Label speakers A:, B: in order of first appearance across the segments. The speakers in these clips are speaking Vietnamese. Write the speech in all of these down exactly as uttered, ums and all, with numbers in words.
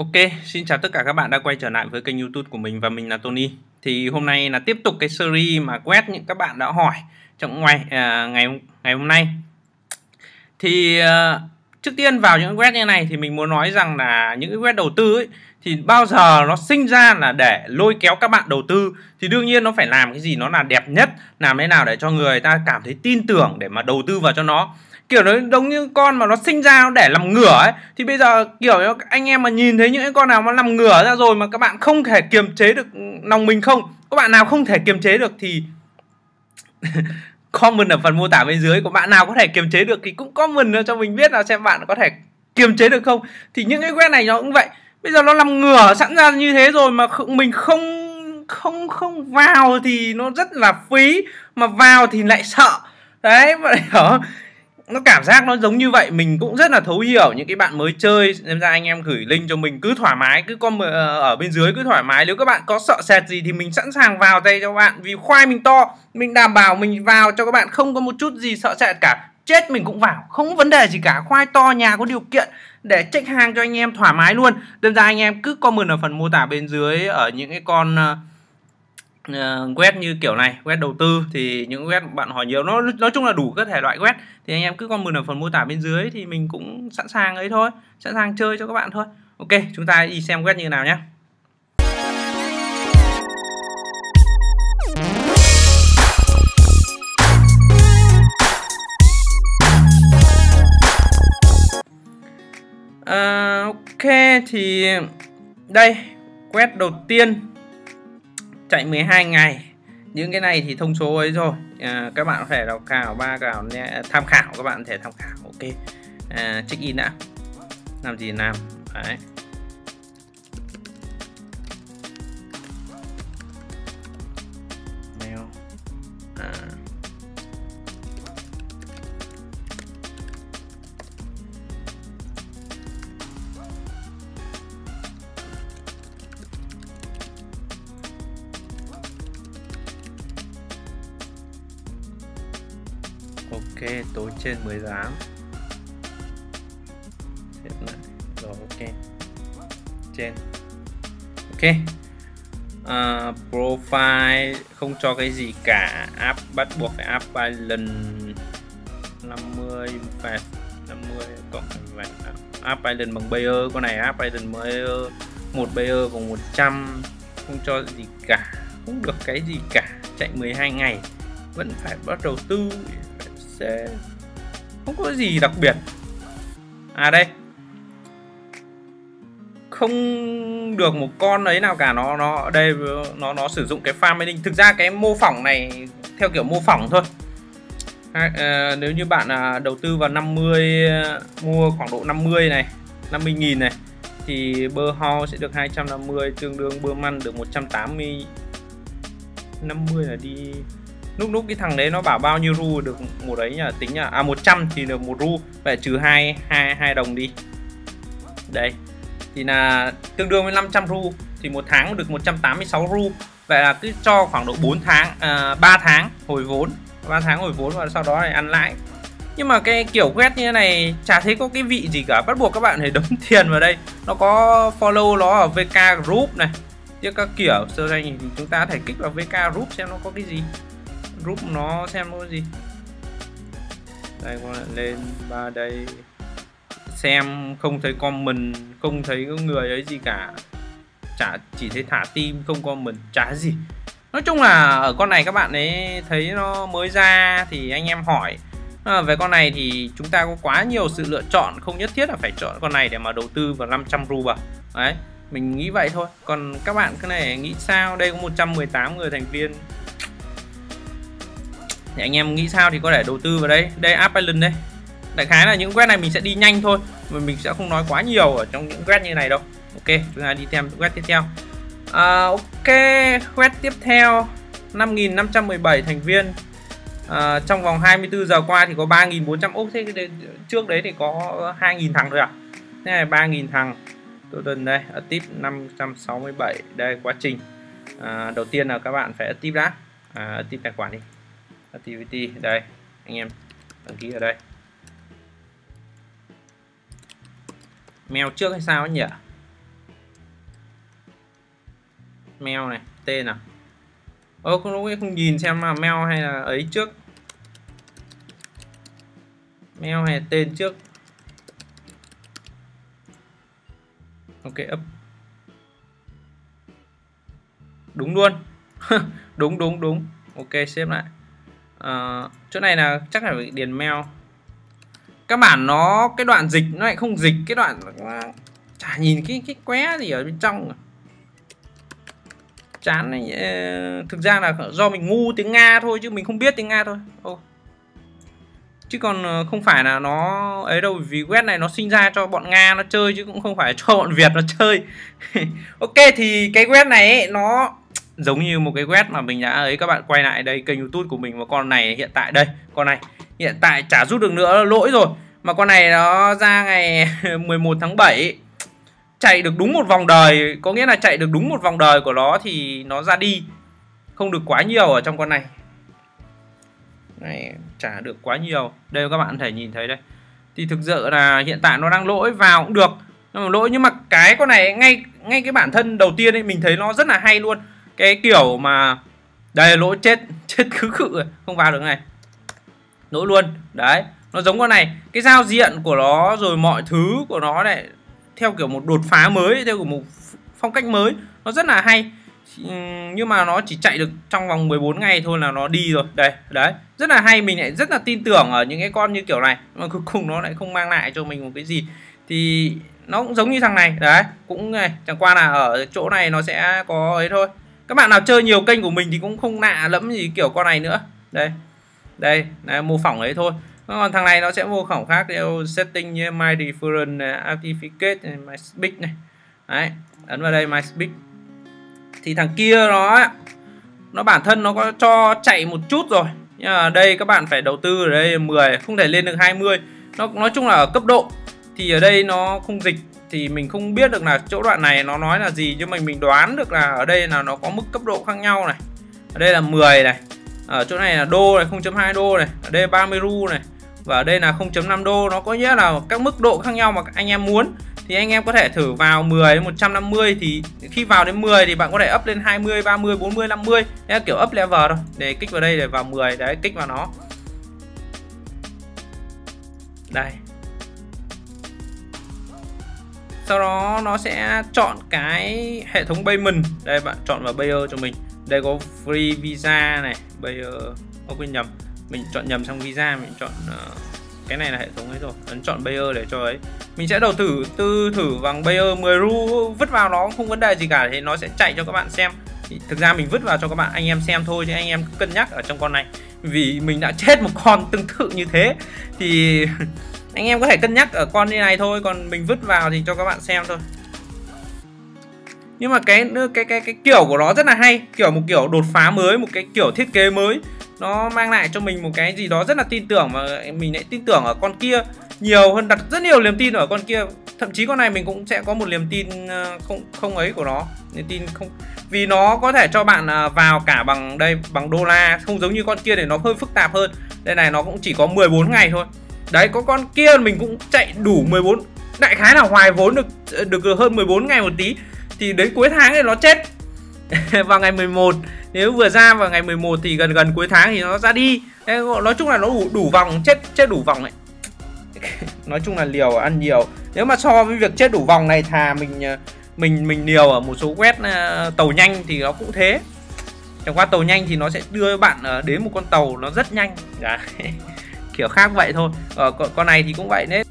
A: Ok, xin chào tất cả các bạn đã quay trở lại với kênh YouTube của mình và mình là Tony. Thì hôm nay là tiếp tục cái series mà quét những các bạn đã hỏi trong ngày à, ngày ngày hôm nay. Thì à, trước tiên vào những quét như này thì mình muốn nói rằng là những cái quét đầu tư ấy thì bao giờ nó sinh ra là để lôi kéo các bạn đầu tư, thì đương nhiên nó phải làm cái gì nó là đẹp nhất, làm thế nào để cho người ta cảm thấy tin tưởng để mà đầu tư vào cho nó. Kiểu nó giống như con mà nó sinh ra nó để làm ngửa ấy, thì bây giờ kiểu anh em mà nhìn thấy những cái con nào mà làm ngửa ra rồi mà các bạn không thể kiềm chế được lòng mình không, các bạn nào không thể kiềm chế được thì comment ở phần mô tả bên dưới của bạn nào có thể kiềm chế được thì cũng comment cho mình biết là xem bạn có thể kiềm chế được không. Thì những cái web này nó cũng vậy, bây giờ nó làm ngửa sẵn ra như thế rồi mà mình không không không vào thì nó rất là phí, mà vào thì lại sợ đấy. Vậy đó, nó cảm giác nó giống như vậy. Mình cũng rất là thấu hiểu những cái bạn mới chơi, nên ra anh em gửi link cho mình cứ thoải mái, cứ comment ở bên dưới cứ thoải mái. Nếu các bạn có sợ sệt gì thì mình sẵn sàng vào tay cho các bạn, vì khoai mình to, mình đảm bảo mình vào cho các bạn không có một chút gì sợ sệt cả, chết mình cũng vào, không có vấn đề gì cả. Khoai to, nhà có điều kiện để check hàng cho anh em thoải mái luôn. Đơn giản anh em cứ comment ở phần mô tả bên dưới ở những cái con Uh, web như kiểu này, web đầu tư thì những web bạn hỏi nhiều, nó nói chung là đủ các thể loại web, thì anh em cứ comment ở phần mô tả bên dưới thì mình cũng sẵn sàng ấy thôi, sẵn sàng chơi cho các bạn thôi. Ok, chúng ta đi xem web như nào nhé. Uh, ok, thì đây web đầu tiên chạy mười hai ngày. Những cái này thì thông số ấy rồi, à, các bạn có thể đọc khảo ba khảo tham khảo, các bạn có thể tham khảo. Ok, à, check in đã, làm gì làm đấy. Mail à. Ok, tối trên mới dám rồi. Ok, trên ok. uh, profile không cho cái gì cả, app bắt buộc phải app balance năm mươi phạt năm mươi cộng vậy. App balance bằng Bayer, con này app balance Bayer một Bayer bằng một trăm, không cho gì cả, không được cái gì cả. Chạy mười hai ngày vẫn phải bắt đầu tư, không có gì đặc biệt. À đây, không được một con ấy nào cả, nó nó đây nó nó sử dụng cái farm mining. Thực ra cái mô phỏng này theo kiểu mô phỏng thôi. À, nếu như bạn à, đầu tư vào năm mươi, mua khoảng độ năm mươi này, năm mươi nghìn này, thì bơ ho sẽ được hai trăm năm mươi, tương đương bơ măn được một trăm tám mươi. Năm mươi là đi lúc lúc cái thằng đấy nó bảo bao nhiêu ru được một đấy nhỉ, tính nhá. À, một trăm thì được một ru, vậy trừ hai hai hai đồng đi. Đây thì là tương đương với năm trăm ru, thì một tháng được một trăm tám mươi sáu ru. Vậy là cứ cho khoảng độ bốn tháng, à, ba tháng hồi vốn, ba tháng hồi vốn và sau đó lại ăn lãi. Nhưng mà cái kiểu quét như thế này chả thấy có cái vị gì cả, bắt buộc các bạn phải đóng tiền vào đây. Nó có follow nó ở vê ca group này, chứ các kiểu sơ danh thì chúng ta có thể kích vào vê ca group xem nó có cái gì, group nó xem nó có gì. Đây, con lại lên ba đây xem, không thấy comment, không thấy có người ấy gì cả, chả chỉ thấy thả tim, không comment, chả gì. Nói chung là ở con này các bạn ấy thấy nó mới ra thì anh em hỏi. À, về con này thì chúng ta có quá nhiều sự lựa chọn, không nhất thiết là phải chọn con này để mà đầu tư vào năm trăm ru vào. Đấy, mình nghĩ vậy thôi. Còn các bạn cái này nghĩ sao? Đây có một trăm mười tám người thành viên. Thì anh em nghĩ sao thì có thể đầu tư vào đây. Đây app balance đây. Đại khái là những web này mình sẽ đi nhanh thôi, mà mình sẽ không nói quá nhiều ở trong những web như này đâu. Ok, chúng ta đi xem web tiếp theo. À, ok, web tiếp theo năm nghìn năm trăm mười bảy thành viên. À, trong vòng hai mươi tư giờ qua thì có ba nghìn bốn trăm. Ốc, thế cái trước đấy thì có hai nghìn thằng thôi à? Thế này ba nghìn thằng. Total đây, tip năm trăm sáu mươi bảy. Đây quá trình. À, đầu tiên là các bạn phải tip đã. À, tip tài khoản đi. Activity đây, anh em đăng ký ở đây. Mail trước hay sao nhỉ? mail này, tên nào. Ơ không lúc ấy không nhìn xem là mail hay là ấy trước. Mail hay là tên trước. Ok up. Đúng luôn. Đúng đúng đúng. Ok xếp lại. À, chỗ này là chắc là phải điền mail. Các bạn nó cái đoạn dịch nó lại không dịch cái đoạn chả nhìn cái cái qué gì ở bên trong. Chán này. Thực ra là do mình ngu tiếng Nga thôi chứ mình không biết tiếng Nga thôi. Ô. Chứ còn không phải là nó ấy đâu, vì web này nó sinh ra cho bọn Nga nó chơi chứ cũng không phải cho bọn Việt nó chơi. Ok thì cái web này ấy, nó giống như một cái web mà mình đã ấy, các bạn quay lại đây kênh YouTube của mình, và con này hiện tại đây, con này hiện tại chả rút được nữa, lỗi rồi. Mà con này nó ra ngày mười một tháng bảy, chạy được đúng một vòng đời, có nghĩa là chạy được đúng một vòng đời của nó thì nó ra đi, không được quá nhiều ở trong con này. Này, chả được quá nhiều. Đây các bạn có thể nhìn thấy đây. Thì thực sự là hiện tại nó đang lỗi vào cũng được. Nhưng mà lỗi nhưng mà cái con này ngay ngay cái bản thân đầu tiên ấy mình thấy nó rất là hay luôn. Cái kiểu mà đây lỗi chết chết khứ khự không vào được này. Lỗi luôn. Đấy, nó giống con này. Cái giao diện của nó rồi mọi thứ của nó này theo kiểu một đột phá mới, theo kiểu một phong cách mới, nó rất là hay. Nhưng mà nó chỉ chạy được trong vòng mười bốn ngày thôi là nó đi rồi. Đây, đấy, rất là hay, mình lại rất là tin tưởng ở những cái con như kiểu này. Mà cuối cùng nó lại không mang lại cho mình một cái gì. Thì nó cũng giống như thằng này, đấy, cũng này, chẳng qua là ở chỗ này nó sẽ có ấy thôi. Các bạn nào chơi nhiều kênh của mình thì cũng không lạ lẫm gì kiểu con này nữa. Đây, đây, là mô phỏng ấy thôi. Còn thằng này nó sẽ mô phỏng khác theo setting như My Different, Artificate, My Speak này. Đấy, ấn vào đây My Speak. Thì thằng kia nó nó bản thân nó có cho chạy một chút rồi, nhưng mà đây các bạn phải đầu tư ở đây mười, không thể lên được hai mươi. Nó nói chung là ở cấp độ thì ở đây nó không dịch thì mình không biết được là chỗ đoạn này nó nói là gì, nhưng mà mình đoán được là ở đây là nó có mức cấp độ khác nhau này. Ở đây là mười này, ở chỗ này là đô này, không chấm hai đô này, ở đây ba mươi ru này, và ở đây là không chấm năm đô. Nó có nghĩa là các mức độ khác nhau mà anh em muốn thì anh em có thể thử vào mười đến một trăm năm mươi. Thì khi vào đến mười thì bạn có thể up lên hai mươi, ba mươi, bốn mươi, năm mươi. Đấy là kiểu up level thôi. Để kích vào đây để vào mười. Đấy, kích vào nó. Đây. Sau đó nó sẽ chọn cái hệ thống payment. Đây bạn chọn vào Payer cho mình. Đây có free visa này, Payer. Không quên nhầm. Mình chọn nhầm sang visa, mình chọn uh, cái này là hệ thống ấy rồi. Ấn chọn Payer để cho ấy. Mình sẽ đầu thử tư thử bằng Payer mười ru, vứt vào nó không vấn đề gì cả thì nó sẽ chạy cho các bạn xem. Thì thực ra mình vứt vào cho các bạn anh em xem thôi, chứ anh em cứ cân nhắc ở trong con này. Vì mình đã chết một con tương tự như thế thì anh em có thể cân nhắc ở con như này thôi, còn mình vứt vào thì cho các bạn xem thôi. Nhưng mà cái cái cái cái kiểu của nó rất là hay, kiểu một kiểu đột phá mới, một cái kiểu thiết kế mới. Nó mang lại cho mình một cái gì đó rất là tin tưởng, mà mình lại tin tưởng ở con kia nhiều hơn, đặt rất nhiều niềm tin ở con kia. Thậm chí con này mình cũng sẽ có một niềm tin không không ấy của nó, niềm tin không, vì nó có thể cho bạn vào cả bằng đây bằng đô la, không giống như con kia để nó hơi phức tạp hơn. Đây này nó cũng chỉ có mười bốn ngày thôi. Đấy, có con kia mình cũng chạy đủ mười bốn, đại khái là hoài vốn được được hơn mười bốn ngày một tí, thì đến cuối tháng thì nó chết. Vào ngày mười một, nếu vừa ra vào ngày mười một thì gần gần cuối tháng thì nó ra đi. Nói chung là nó đủ đủ vòng, chết chết đủ vòng ấy. Nói chung là liều ăn nhiều. Nếu mà so với việc chết đủ vòng này, thà mình mình mình liều ở một số quét tàu nhanh thì nó cũng thế. Chẳng qua tàu nhanh thì nó sẽ đưa bạn đến một con tàu nó rất nhanh. Đấy. Kiểu khác vậy thôi. Ở con này thì cũng vậy đấy.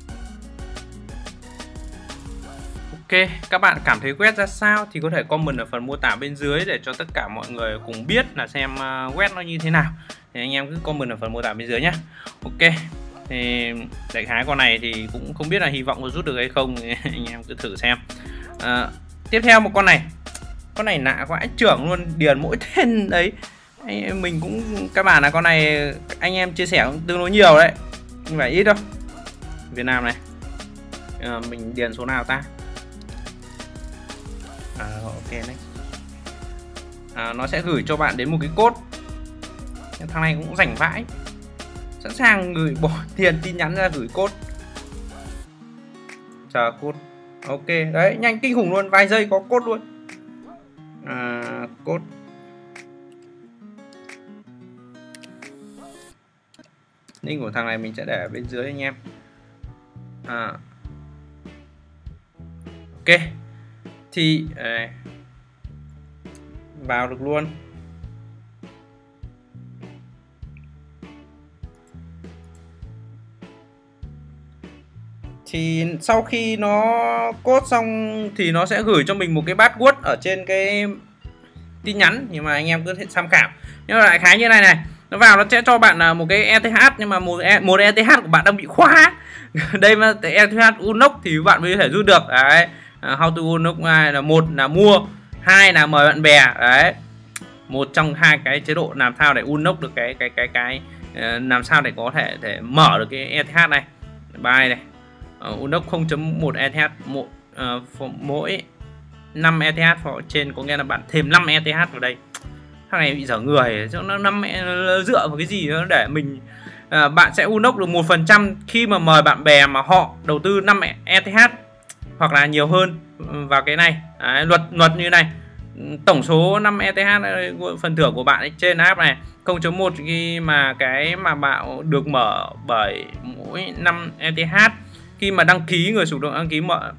A: Ok, các bạn cảm thấy quét ra sao thì có thể comment ở phần mô tả bên dưới để cho tất cả mọi người cùng biết là xem quét nó như thế nào. Thì anh em cứ comment ở phần mô tả bên dưới nhé. Ok, thì đại khái con này thì cũng không biết là hy vọng có rút được hay không, anh em cứ thử xem. À, tiếp theo một con này, con này lạ quá trưởng luôn, điền mỗi tên đấy. Mình cũng các bạn là con này anh em chia sẻ cũng tương đối nhiều đấy, không phải ít đâu. Việt Nam này, à, mình điền số nào ta? À, ok đấy. À, nó sẽ gửi cho bạn đến một cái code. Thằng này cũng rảnh vãi, sẵn sàng gửi bỏ tiền tin nhắn ra gửi code. Chờ code. Ok đấy, nhanh kinh khủng luôn, vài giây có code luôn. À, code. Link của thằng này mình sẽ để ở bên dưới anh em. À. Ok. Thì à, vào được luôn. Thì sau khi nó code xong thì nó sẽ gửi cho mình một cái password ở trên cái tin nhắn, nhưng mà anh em cứ tham khảo. Nhưng mà đại khái như này này, nó vào nó sẽ cho bạn một cái e tê hát, nhưng mà một một e tê hát của bạn đang bị khóa. Đây mà e tê hát Unox thì bạn mới có thể rút được. Đấy. How to Unox này là một là mua, hai là mời bạn bè. Đấy. Một trong hai cái chế độ làm sao để Unox được cái cái cái cái làm sao để có thể để mở được cái e tê hát này. Bài này. Uh, Unox không chấm một e tê hát một uh, mỗi năm e tê hát trên, có nghĩa là bạn thêm năm e tê hát vào đây. Thằng này bị dở người, nó năm dựa vào cái gì đó để mình uh, bạn sẽ Unox được một phần trăm khi mà mời bạn bè mà họ đầu tư năm e tê hát hoặc là nhiều hơn vào cái này. Đấy, luật luật như này. Tổng số năm e tê hát phần thưởng của bạn trên app này không chấm một khi mà cái mà bạn được mở bởi mỗi năm e tê hát khi mà đăng ký, người sử dụng đăng ký mở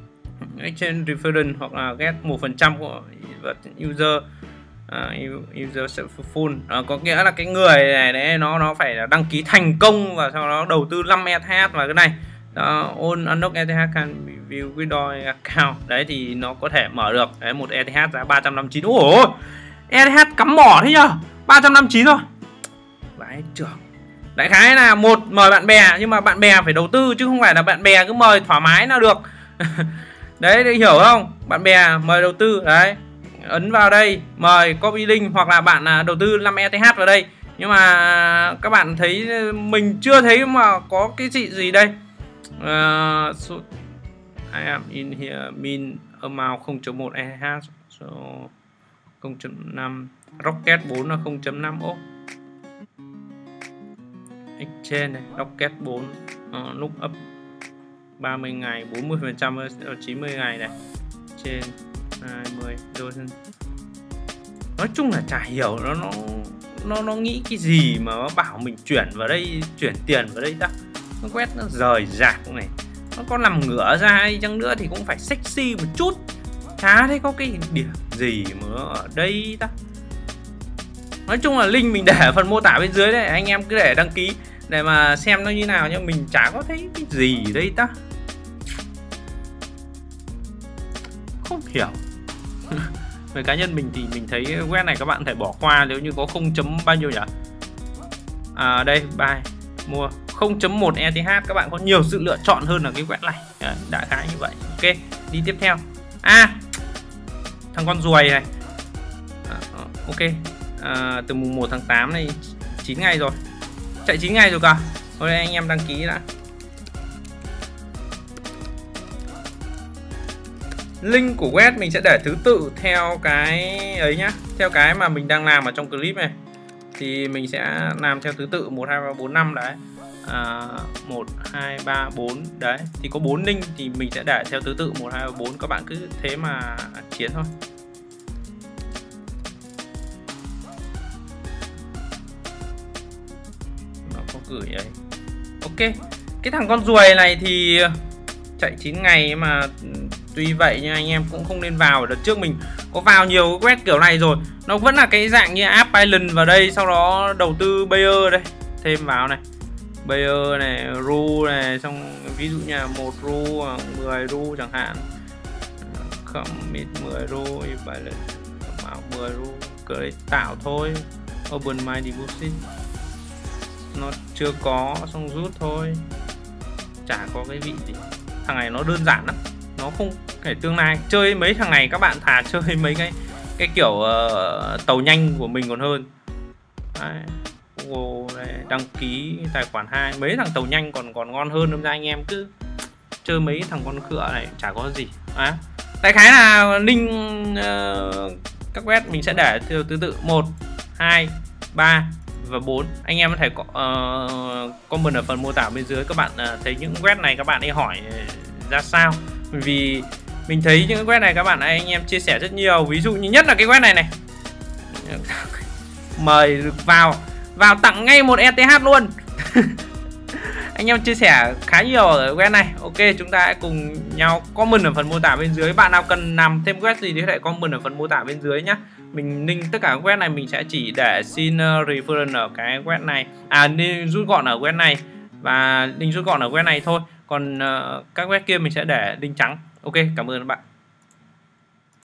A: trên reference hoặc là get một phần trăm của user uh, user full, uh, có nghĩa là cái người này đấy nó nó phải là đăng ký thành công và sau đó đầu tư năm e tê hát vào cái này. Uh, on unlock e tê hát can view with account. Đấy thì nó có thể mở được. Đấy, một e tê hát giá ba trăm năm mươi chín. Ủa, e tê hát cắm mỏ thế nhờ, ba trăm năm mươi chín thôi. Vãi trưởng. Đại khái là một mời bạn bè, nhưng mà bạn bè phải đầu tư chứ không phải là bạn bè cứ mời thoải mái là được. Đấy, để hiểu không? Bạn bè mời đầu tư. Đấy, ấn vào đây mời copy link, hoặc là bạn đầu tư năm e tê hát vào đây. Nhưng mà các bạn thấy mình chưa thấy mà có cái gì gì đây. Uh, so I am in here min amount không chấm một e tê hát, so không chấm năm, rocket bốn là không chấm năm. Ô, exchange này, rocket bốn, uh, look up ba mươi ngày, bốn mươi phần trăm chín mươi ngày này, trên hai mươi đôi. Nói chung là chả hiểu nó nó nó nó nghĩ cái gì mà nó bảo mình chuyển vào đây, chuyển tiền vào đây ta. Nó quét nó rời rạc này, nó có nằm ngửa ra hay chăng nữa thì cũng phải sexy một chút. Chả thấy có cái điểm gì mà ở đây ta. Nói chung là link mình để ở phần mô tả bên dưới đấy, anh em cứ để đăng ký để mà xem nó như nào, nhưng mình chả có thấy cái gì đây ta. Không hiểu. Về cá nhân mình thì mình thấy web này các bạn có thể bỏ qua nếu như có không chấm bao nhiêu nhỉ? À đây, bài mua không chấm một e tê hát các bạn có nhiều sự lựa chọn hơn là cái web này. Đấy, đại khái như vậy. Ok, đi tiếp theo. À, thằng con ruồi này. À, ok. À, từ mùng một tháng tám này chín ngày rồi. Chạy chín ngày rồi cả. Thôi anh em đăng ký đã. Link của web mình sẽ để thứ tự theo cái ấy nhá, theo cái mà mình đang làm ở trong clip này. Thì mình sẽ làm theo thứ tự một hai ba bốn năm đấy. À, một hai ba bốn đấy. Thì có bốn link thì mình sẽ để theo thứ tự một hai ba bốn, các bạn cứ thế mà chiến thôi. Nó có gửi ấy. Ok. Cái thằng con ruồi này thì chạy chín ngày mà tuy vậy nhưng anh em cũng không nên vào. Đợt trước mình có vào nhiều quét kiểu này rồi, nó vẫn là cái dạng như app Island vào đây, sau đó đầu tư Bayer đây, thêm vào này, Bayer này, ru này, xong ví dụ như là một ru, mười ru chẳng hạn, commit mười ru, Island mười ru, cứ tạo thôi, open my deposit, nó chưa có xong rút thôi, chả có cái vị gì. Thằng này nó đơn giản lắm, nó không thể tương lai. Chơi mấy thằng này các bạn thà chơi mấy cái cái kiểu uh, tàu nhanh của mình còn hơn. Đấy, Google này, đăng ký tài khoản hai, mấy thằng tàu nhanh còn còn ngon hơn. Nên ra anh em cứ chơi mấy thằng con khựa này chả có gì. Đấy, đại khái là link uh, các web mình sẽ để theo thứ tự một, hai, ba và bốn. Anh em có thể có, uh, comment ở phần mô tả bên dưới. Các bạn uh, thấy những web này các bạn ấy hỏi ra sao, vì mình thấy những web này các bạn anh em chia sẻ rất nhiều. Ví dụ như nhất là cái web này này, Mời được vào vào tặng ngay một e tê hát luôn. Anh em chia sẻ khá nhiều ở web này. Ok, chúng ta hãy cùng nhau comment ở phần mô tả bên dưới. Bạn nào cần làm thêm web gì thì hãy comment ở phần mô tả bên dưới nhé. Mình link tất cả các web này mình sẽ chỉ để xin uh, reference ở cái web này. À, nên rút gọn ở web này và link rút gọn ở web này thôi. Còn uh, các web kia mình sẽ để link trắng. Ok, cảm ơn các bạn.